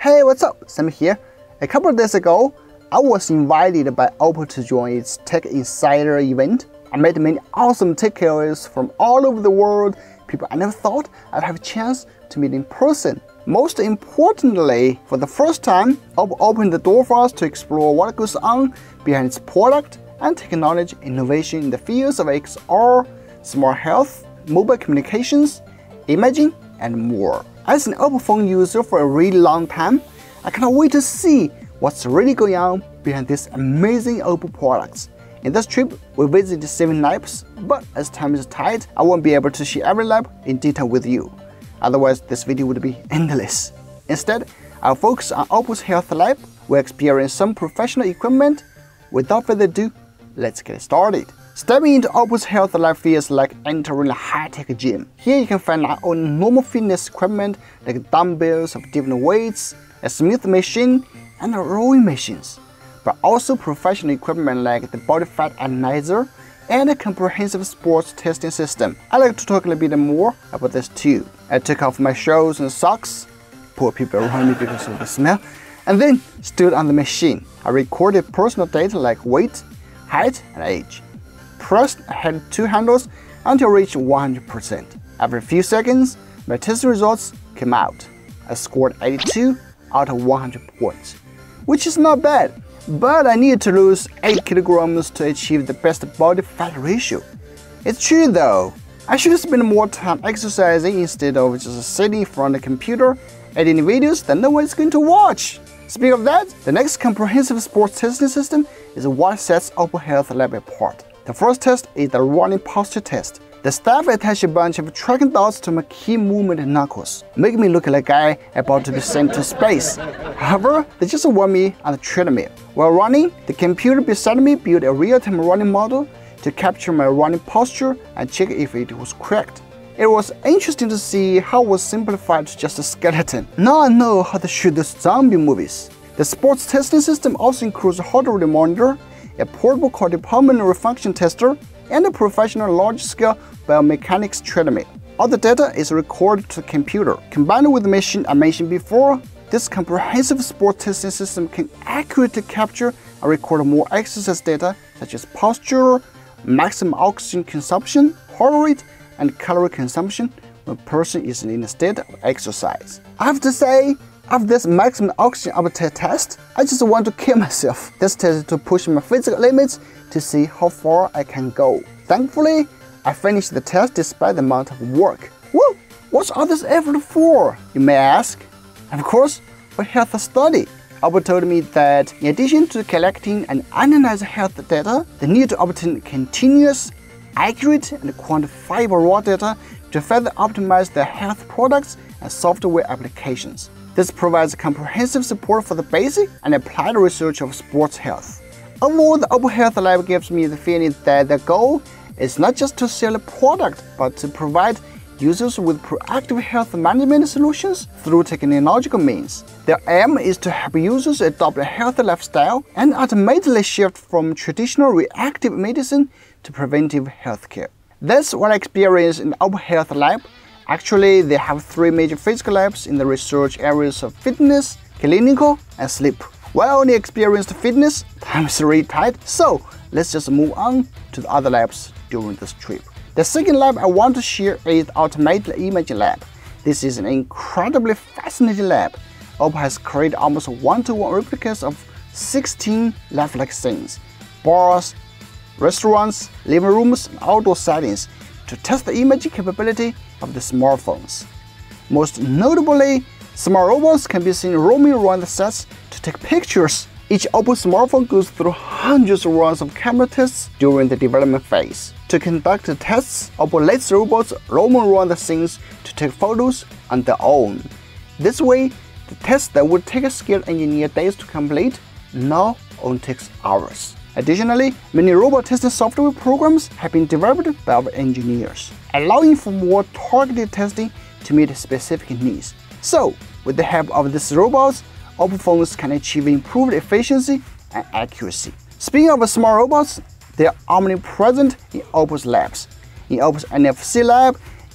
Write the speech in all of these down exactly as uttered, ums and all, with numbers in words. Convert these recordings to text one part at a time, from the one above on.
Hey, what's up? Sami here. A couple of days ago, I was invited by OPPO to join its Tech Insider event. I met many awesome tech K O Ls from all over the world, people I never thought I'd have a chance to meet in person. Most importantly, for the first time, OPPO opened the door for us to explore what goes on behind its product and technology innovation in the fields of X R, smart health, mobile communications, imaging, and more. As an OPPO phone user for a really long time, I cannot wait to see what's really going on behind these amazing OPPO products. In this trip, we visited seven labs, but as time is tight, I won't be able to share every lab in detail with you. Otherwise, this video would be endless. Instead, I'll focus on OPPO's health lab. We'll experience some professional equipment. Without further ado, let's get started. Stepping into OPPO's health lab feels like entering a high-tech gym. Here you can find not only normal fitness equipment like dumbbells of different weights, a smooth machine, and rowing machines, but also professional equipment like the body fat analyzer and a comprehensive sports testing system. I'd like to talk a little bit more about this too. I took off my shoes and socks, poor people around me because of the smell, and then stood on the machine. I recorded personal data like weight, height, and age. Pressed I had two handles until I reached one hundred percent. After a few seconds, my test results came out. I scored eighty-two out of one hundred points, which is not bad, but I needed to lose eight kilograms to achieve the best body fat ratio. It's true though, I should spend more time exercising instead of just sitting in front of the computer editing videos that no one is going to watch. Speaking of that, the next comprehensive sports testing system is what sets OPPO Health Lab apart. The first test is the running posture test. The staff attach a bunch of tracking dots to my key movement knuckles, making me look like a guy about to be sent to space. However, they just want me on the treadmill. While running, the computer beside me built a real-time running model to capture my running posture and check if it was correct. It was interesting to see how it was simplified to just a skeleton. Now I know how to shoot those zombie movies. The sports testing system also includes a heart rate monitor, a portable cardiopulmonary function tester, and a professional large-scale biomechanics treadmill. All the data is recorded to the computer. Combined with the machine I mentioned before, this comprehensive sports testing system can accurately capture and record more exercise data such as posture, maximum oxygen consumption, heart rate, and calorie consumption when a person is in a state of exercise. I have to say, after this maximum oxygen appetite test, I just want to kill myself. This test is to push my physical limits to see how far I can go. Thankfully, I finished the test despite the amount of work. Whoa, what's all this effort for, you may ask? Of course, for health study. OPPO told me that in addition to collecting and analyzing health data, they need to obtain continuous, accurate, and quantifiable raw data to further optimize their health products and software applications. This provides comprehensive support for the basic and applied research of sports health. Overall, the OPPO Health Lab gives me the feeling that the goal is not just to sell a product, but to provide users with proactive health management solutions through technological means. Their aim is to help users adopt a healthy lifestyle and ultimately shift from traditional reactive medicine to preventive healthcare. That's what I experienced in the OPPO Health Lab. Actually, they have three major physical labs in the research areas of fitness, clinical, and sleep. While I only experienced fitness, time is really tight, so let's just move on to the other labs during this trip. The second lab I want to share is the automated imaging lab. This is an incredibly fascinating lab. OPPO has created almost one-to-one replicas of sixteen lifelike scenes, bars, restaurants, living rooms, and outdoor settings to test the imaging capability of the smartphones. Most notably, smart robots can be seen roaming around the sets to take pictures. Each OPPO smartphone goes through hundreds of rounds of camera tests during the development phase. To conduct the tests, OPPO lets robots roam around the scenes to take photos on their own. This way, the tests that would take a skilled engineer days to complete now only takes hours. Additionally, many robot testing software programs have been developed by our engineers, allowing for more targeted testing to meet specific needs. So, with the help of these robots, OPPO phones can achieve improved efficiency and accuracy. Speaking of smart robots, they are omnipresent in OPPO's labs. In OPPO's N F C lab,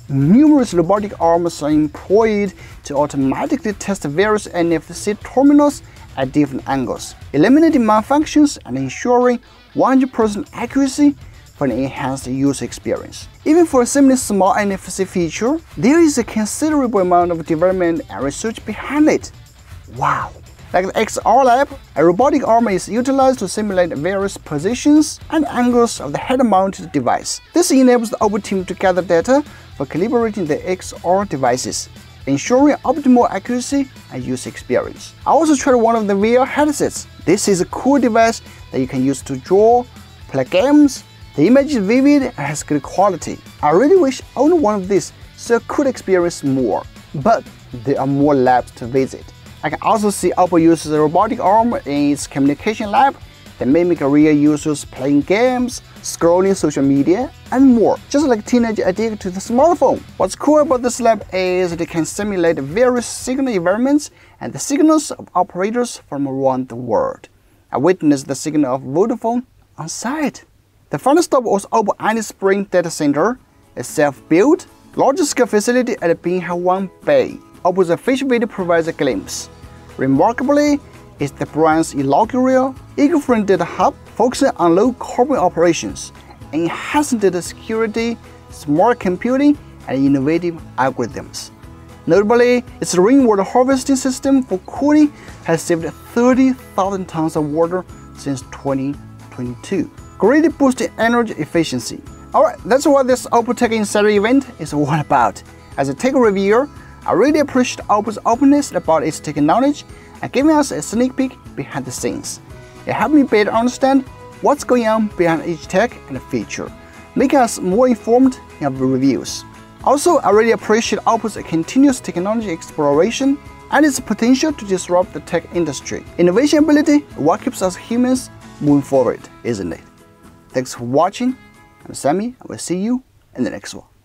Numerous robotic arms are employed to automatically test various N F C terminals at different angles, eliminating malfunctions and ensuring one hundred percent accuracy for an enhanced user experience. Even for a seemingly small N F C feature, there is a considerable amount of development and research behind it. Wow! Like the X R Lab, a robotic arm is utilized to simulate various positions and angles of the head-mounted device. This enables the OPPO team to gather data for calibrating the X R devices, ensuring optimal accuracy and user experience. I also tried one of the V R headsets. This is a cool device that you can use to draw, play games. The image is vivid and has good quality. I really wish I owned one of these so I could experience more, but there are more labs to visit. I can also see OPPO uses a robotic arm in its communication lab that mimic real users playing games, scrolling social media, and more, just like teenagers addicted to the smartphone. What's cool about this lab is that it can simulate various signal environments and the signals of operators from around the world. I witnessed the signal of Vodafone on site. The final stop was OPPO Annie Spring Data Center, a self-built, large-scale facility at Binghai Bay. OPPO's official video provides a glimpse. Remarkably, it's the brand's inaugural, eco-friendly data hub focusing on low-carbon operations, enhancing data security, smart computing, and innovative algorithms. Notably, its rainwater harvesting system for cooling has saved thirty thousand tons of water since twenty twenty-two, greatly boosting energy efficiency. Alright, that's what this OPPO Tech Insider event is all about. As a tech reviewer, I really appreciate OPPO's openness about its tech knowledge and giving us a sneak peek behind the scenes. It helped me better understand what's going on behind each tech and feature, making us more informed in our reviews. Also, I really appreciate OPPO's continuous technology exploration and its potential to disrupt the tech industry. Innovation ability is what keeps us humans moving forward, isn't it? Thanks for watching. I'm Sami. I will see you in the next one.